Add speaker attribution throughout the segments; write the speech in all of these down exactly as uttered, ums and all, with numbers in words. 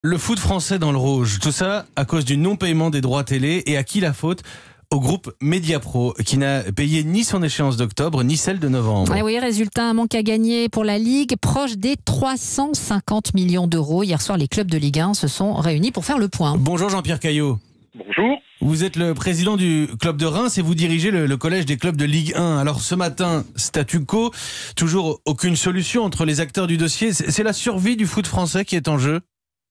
Speaker 1: Le foot français dans le rouge, tout ça à cause du non-paiement des droits télé. Et à qui la faute ? Au groupe Mediapro, qui n'a payé ni son échéance d'octobre, ni celle de novembre.
Speaker 2: Ah oui, résultat, un manque à gagner pour la Ligue, proche des trois cent cinquante millions d'euros. Hier soir, les clubs de Ligue un se sont réunis pour faire le point.
Speaker 1: Bonjour Jean-Pierre Caillot.
Speaker 3: Bonjour.
Speaker 1: Vous êtes le président du club de Reims et vous dirigez le, le collège des clubs de Ligue un. Alors ce matin, statu quo, toujours aucune solution entre les acteurs du dossier. C'est, c'est la survie du foot français qui est en jeu ?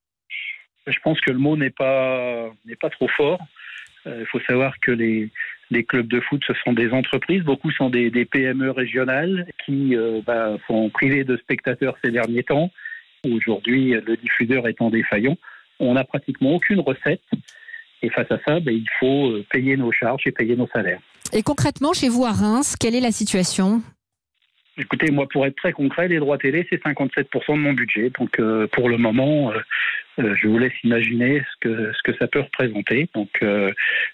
Speaker 3: Je pense que le mot n'est pas, n'est pas trop fort. Il euh, faut savoir que les, les clubs de foot, ce sont des entreprises. Beaucoup sont des, des P M E régionales qui euh, bah, sont privées de spectateurs ces derniers temps. Aujourd'hui, le diffuseur étant défaillant, on n'a pratiquement aucune recette. Et face à ça, bah, il faut payer nos charges et payer nos salaires.
Speaker 2: Et concrètement, chez vous à Reims, quelle est la situation ?
Speaker 3: Écoutez, moi, pour être très concret, les droits télé, c'est cinquante-sept pour cent de mon budget. Donc, euh, pour le moment, euh, euh, je vous laisse imaginer ce que ce que ça peut représenter. Donc, euh,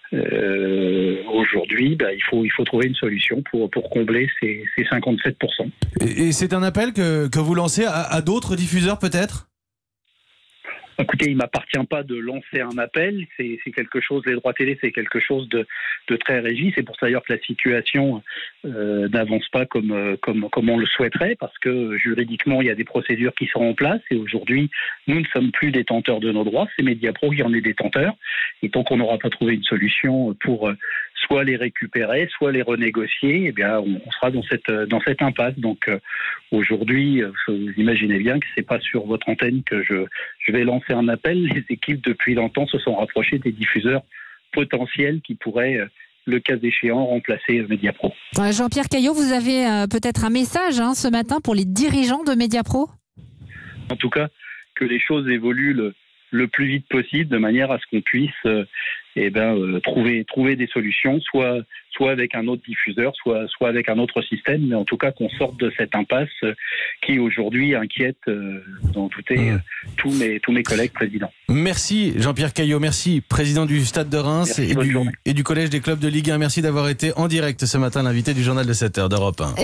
Speaker 3: euh, aujourd'hui, bah, il faut il faut trouver une solution pour pour combler ces, ces cinquante-sept pour cent.
Speaker 1: Et, et c'est un appel que que vous lancez à, à d'autres diffuseurs, peut-être ?
Speaker 3: Écoutez, il ne m'appartient pas de lancer un appel. C'est, c'est quelque chose, les droits télé, c'est quelque chose de, de très régi. C'est pour ça d'ailleurs que la situation euh, n'avance pas comme, euh, comme, comme on le souhaiterait, parce que juridiquement, il y a des procédures qui sont en place. Et aujourd'hui, nous ne sommes plus détenteurs de nos droits. C'est Mediapro qui en est détenteur. Et tant qu'on n'aura pas trouvé une solution pour euh, soit les récupérer, soit les renégocier, eh bien, on, on sera dans cette, dans cette impasse. Donc euh, aujourd'hui, vous imaginez bien que c'est pas sur votre antenne que je, je vais lancer un appel. Les équipes, depuis longtemps, se sont rapprochées des diffuseurs potentiels qui pourraient, le cas échéant, remplacer Mediapro.
Speaker 2: Jean-Pierre Caillot, vous avez euh, peut-être un message hein, ce matin pour les dirigeants de Mediapro ?
Speaker 3: En tout cas, que les choses évoluent le, le plus vite possible, de manière à ce qu'on puisse euh, eh ben, euh, trouver, trouver des solutions, soit, soit avec un autre diffuseur, soit, soit avec un autre système, mais en tout cas qu'on sorte de cette impasse euh, qui aujourd'hui inquiète, euh, d'en douter, euh, tous, mes, tous mes collègues présidents.
Speaker 1: Merci Jean-Pierre Caillot, merci président du Stade de Reims et du, et du collège des clubs de Ligue un. Merci d'avoir été en direct ce matin, l'invité du journal de sept heures d'Europe un.